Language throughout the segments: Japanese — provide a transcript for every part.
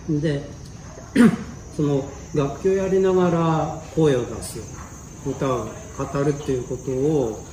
でその楽器をやりながら声を出す、歌を語るっていうことを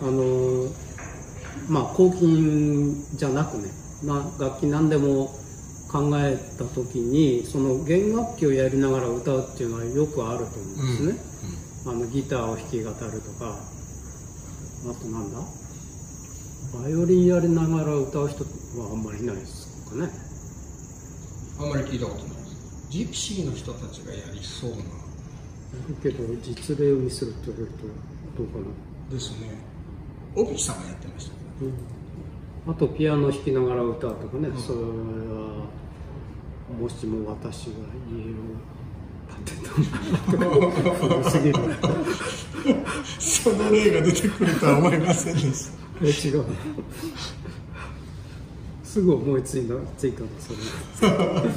抗菌じゃなくね、楽器何でも考えた時にその弦楽器をやりながら歌うっていうのはよくあると思うんですね、ギターを弾き語るとか、あとなんだ、バイオリンやりながら歌う人はあんまりいないですかね。 あんまり聞いたことないです。ジプシーの人たちがやりそうな。だけど実例を見せるって言われるとどうかな。 ですね。オビさんがやってましたけど、 あとピアノ弾きながら歌うとかね、それはもしも私が家を建てたら古すぎるその例が出てくるとは思いませんでした。 違うすぐ思いついたのそれ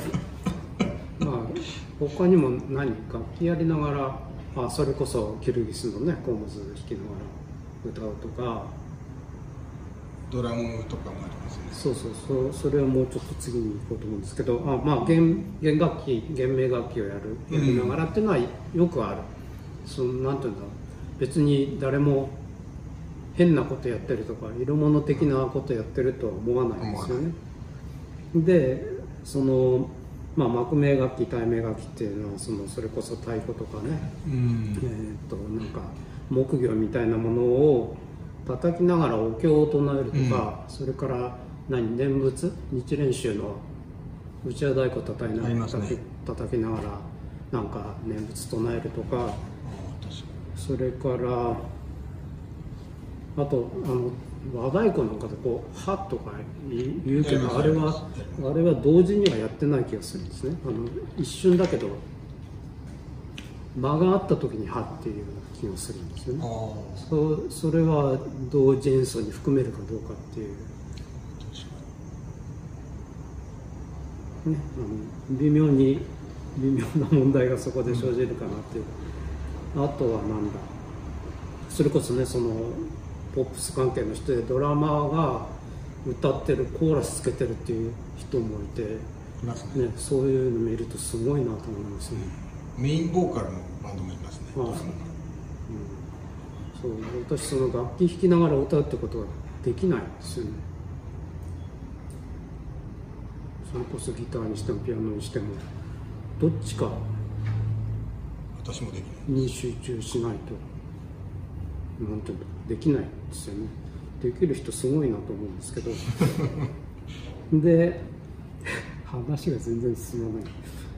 他にも楽器やりながら、それこそキルギスのねコームズ弾きながら歌うとか、 ドラムとかもありますね。 そうそれはもうちょっと次に行こうと思うんですけど、弦楽器、弦鳴楽器をやりながらっていうのはよくある。なんていうんだろう、別に誰も変なことやってるとか色物的なことやってるとは思わないんですよね。で幕鳴楽器、大鳴楽器っていうのはそれこそ太鼓とかね、なんか木魚みたいなものを叩きながらお経を唱えるとか、それから念仏、日蓮宗のうちわ太鼓叩きながらなんか念仏唱えるとか、それからあと和太鼓なんかでこう「は」とか言うけど、あれは同時にはやってない気がするんですね。一瞬だけど間があった時に「は」っていう気がするんですよね。それは同時演奏に含めるかどうかっていうね、微妙な問題がそこで生じるかなっていう。あとはなんだ、それこそねポップス関係の人でドラマーが歌ってるコーラスつけてるっていう人もいて、そういうの見るとすごいなと思いますね。 メインボーカルのバンドもいますね。 私楽器弾きながら歌うってことはできないんですよね。それこそギターにしてもピアノにしてもどっちか私もできないに集中しないとなんていうのできないんですよね。できる人すごいなと思うんですけどで話が全然進まない。